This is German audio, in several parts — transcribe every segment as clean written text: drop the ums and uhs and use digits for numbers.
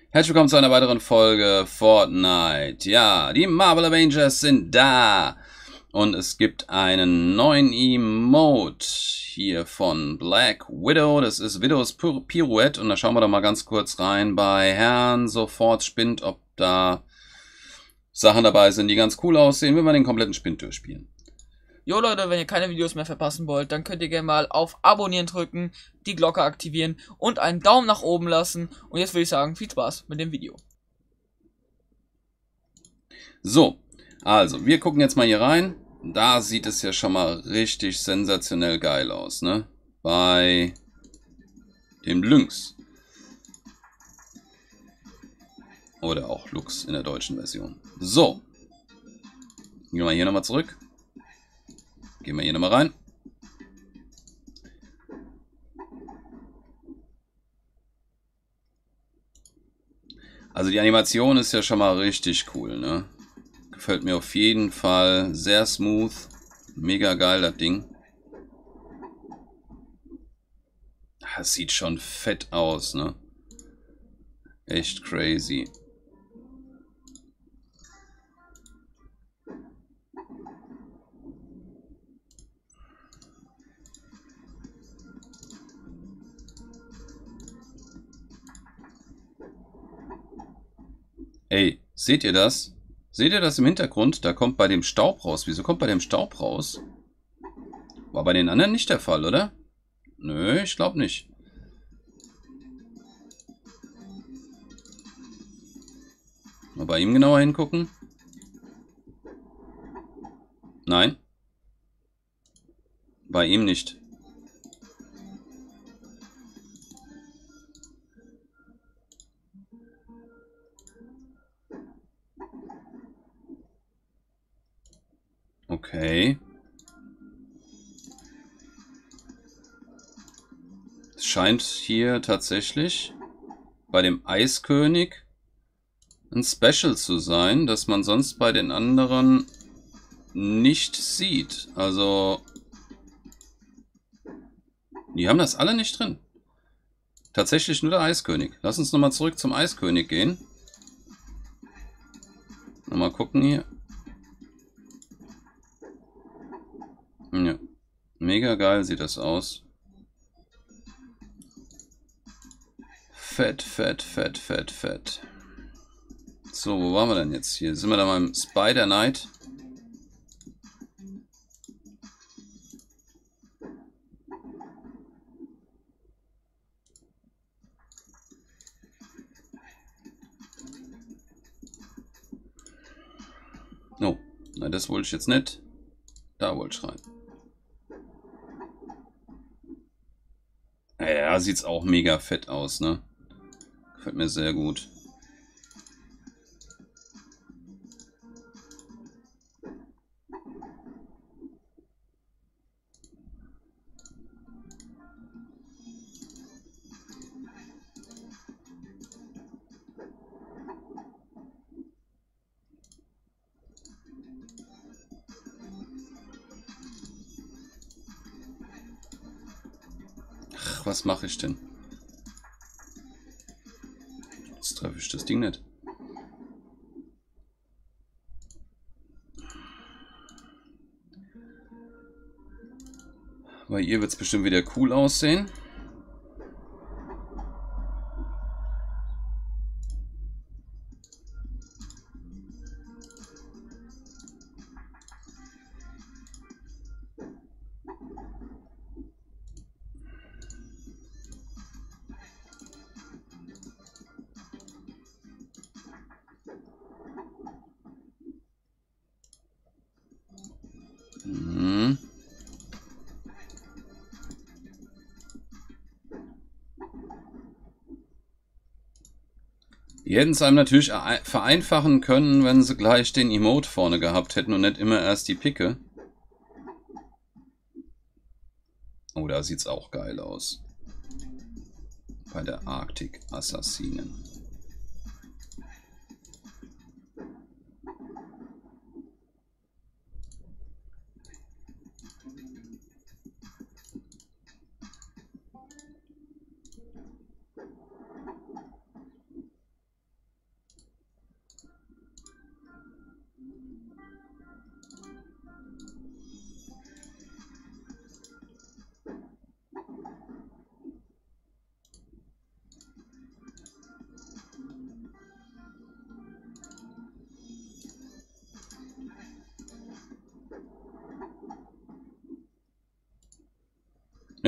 Herzlich willkommen zu einer weiteren Folge Fortnite. Ja, die Marvel Avengers sind da. Und es gibt einen neuen Emote hier von Black Widow. Das ist Widows Pirouette. Und da schauen wir doch mal ganz kurz rein bei Herrn sofort spinnt, ob da Sachen dabei sind, die ganz cool aussehen, wenn wir den kompletten Spind durchspielen. Jo Leute, wenn ihr keine Videos mehr verpassen wollt, dann könnt ihr gerne mal auf Abonnieren drücken, die Glocke aktivieren und einen Daumen nach oben lassen. Und jetzt würde ich sagen, viel Spaß mit dem Video. So, also, wir gucken jetzt mal hier rein. Da sieht es ja schon mal richtig sensationell geil aus, ne? Bei dem Lynx. Oder auch Lux in der deutschen Version. So. Gehen wir hier nochmal zurück. Gehen wir hier nochmal rein. Also die Animation ist ja schon mal richtig cool, ne? Gefällt mir auf jeden Fall. Sehr smooth. Mega geil, das Ding. Das sieht schon fett aus, ne? Echt crazy. Ey, seht ihr das? Seht ihr das im Hintergrund? Da kommt bei dem Staub raus. Wieso kommt bei dem Staub raus? War bei den anderen nicht der Fall, oder? Nö, ich glaube nicht. Mal bei ihm genauer hingucken. Nein. Bei ihm nicht. Okay. Es scheint hier tatsächlich bei dem Eiskönig ein Special zu sein, das man sonst bei den anderen nicht sieht. Also, die haben das alle nicht drin. Tatsächlich nur der Eiskönig. Lass uns nochmal zurück zum Eiskönig gehen. Nochmal gucken hier. Ja. Mega geil sieht das aus. Fett, fett, fett, fett, fett. So, wo waren wir denn jetzt hier? Sind wir da beim Spider Knight? Oh, na das wollte ich jetzt nicht. Da wollte ich rein. Ja, sieht's auch mega fett aus, ne? Gefällt mir sehr gut. Ach, was mache ich denn? Jetzt treffe ich das Ding nicht. Bei ihr wird es bestimmt wieder cool aussehen. Mhm. Die hätten es einem natürlich vereinfachen können, wenn sie gleich den Emote vorne gehabt hätten und nicht immer erst die Picke. Oh, da sieht's auch geil aus. Bei der Arctic Assassinen.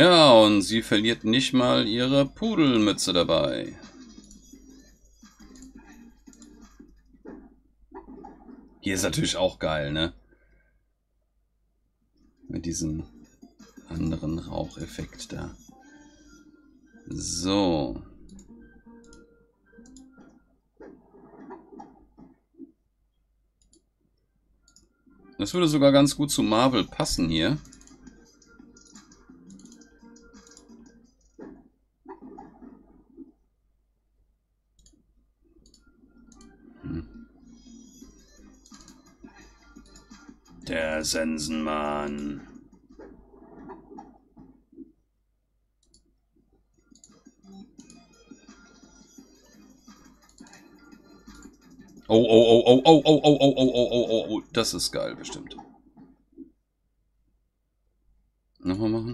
Ja, und sie verliert nicht mal ihre Pudelmütze dabei. Hier ist natürlich auch geil, ne? Mit diesem anderen Raucheffekt da. So. Das würde sogar ganz gut zu Marvel passen hier. Der Sensenmann. Oh, oh, oh, oh, oh, oh, oh, oh, oh, oh, oh, oh, das ist geil, bestimmt. Nochmal machen.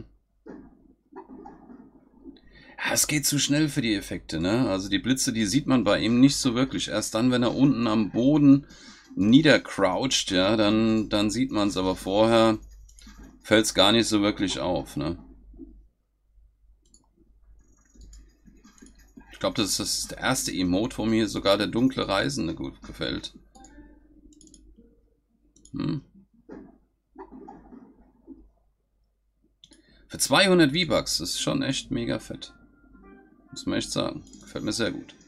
Ja, es geht zu schnell für die Effekte, ne? Also die Blitze, die sieht man bei ihm nicht so wirklich. Erst dann, wenn er unten am Boden niedercroucht, ja, dann sieht man es. Aber vorher fällt es gar nicht so wirklich auf, ne? Ich glaube, das ist der erste Emote, wo mir sogar der dunkle Reisende gut gefällt. Für 200 V-Bucks ist schon echt mega fett. Muss man echt sagen. Gefällt mir sehr gut.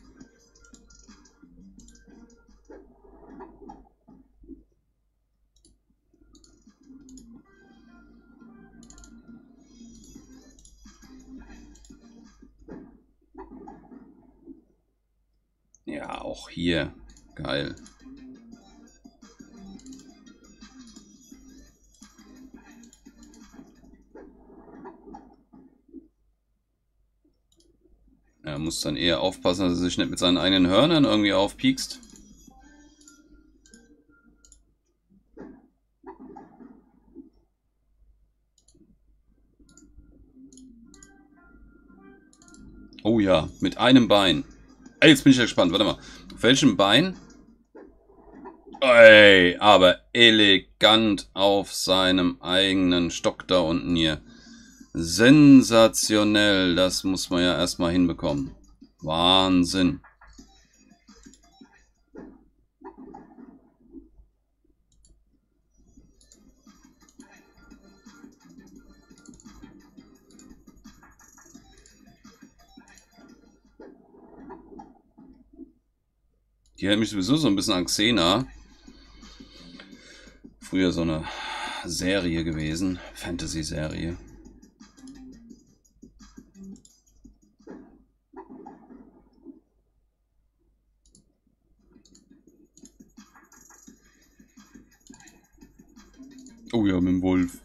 Ja, auch hier. Geil. Er muss dann eher aufpassen, dass er sich nicht mit seinen eigenen Hörnern irgendwie aufpiekst. Oh ja, mit einem Bein. Ey, jetzt bin ich ja gespannt. Warte mal. Auf welchem Bein? Ey, aber elegant auf seinem eigenen Stock da unten hier. Sensationell. Das muss man ja erstmal hinbekommen. Wahnsinn. Die erinnert mich sowieso so ein bisschen an Xena. Früher so eine Serie gewesen. Fantasy-Serie. Oh ja, mit dem Wolf.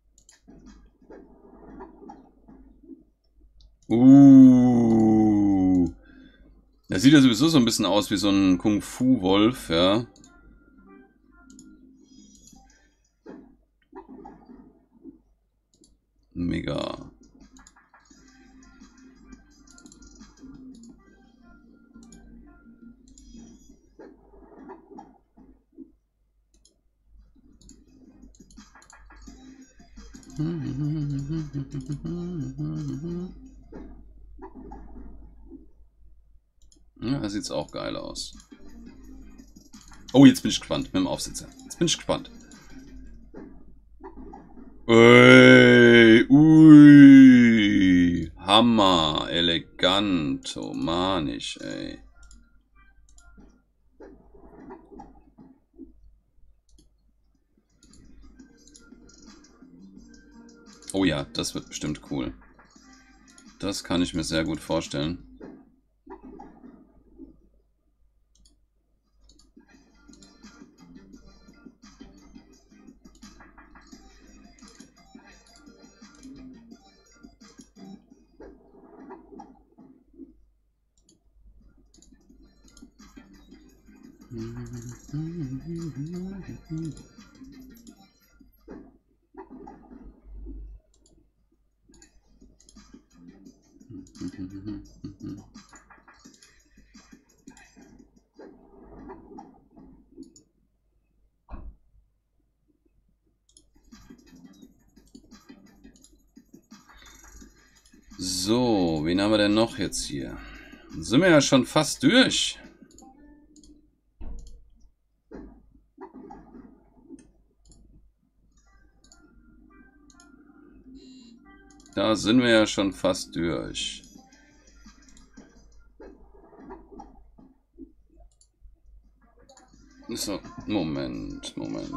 Der sieht ja sowieso so ein bisschen aus wie so ein Kung-Fu-Wolf, ja. Mega. Ja, da sieht's auch geil aus. Oh, jetzt bin ich gespannt mit dem Aufsitzer. Jetzt bin ich gespannt. Ui, ui. Hammer, elegant, humanisch, ey. Oh ja, das wird bestimmt cool. Das kann ich mir sehr gut vorstellen. So, wen haben wir denn noch jetzt hier? Sind wir ja schon fast durch. Da sind wir ja schon fast durch. So, Moment.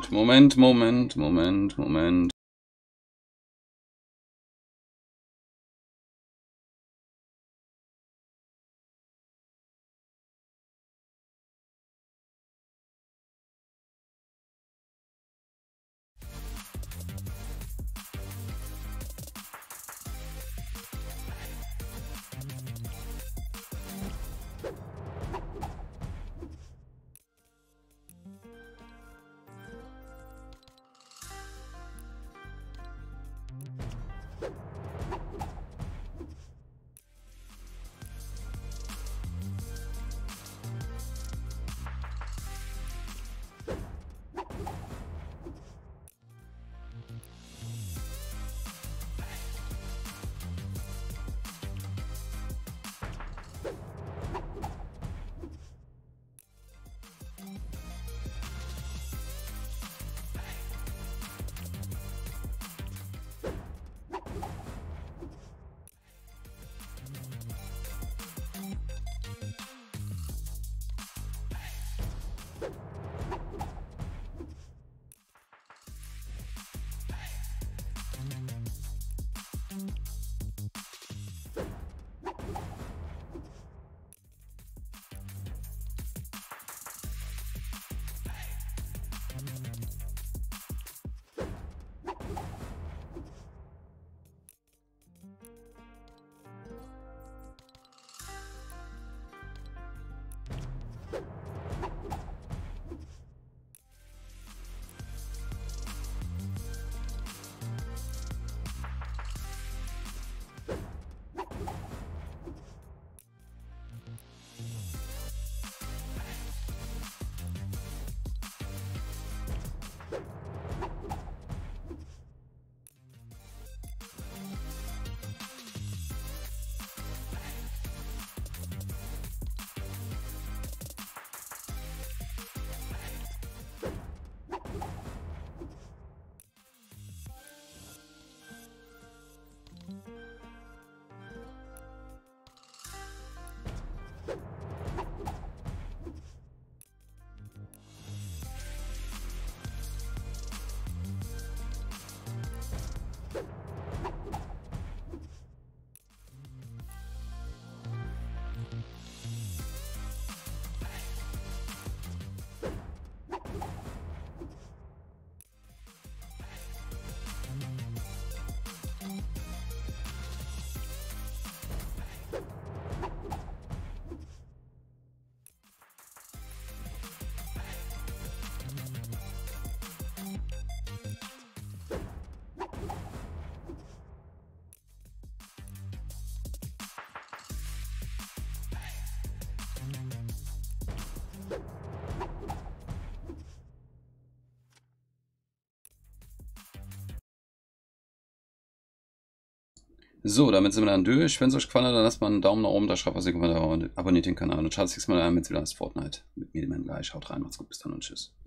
So, damit sind wir dann durch. Wenn es euch gefallen hat, dann lasst mal einen Daumen nach oben da, schreibt was ihr gemacht habt, abonniert den Kanal und schaut das nächste Mal an mit wieder das Fortnite. Mit mir, dem gleich. Haut rein, macht's gut, bis dann und tschüss.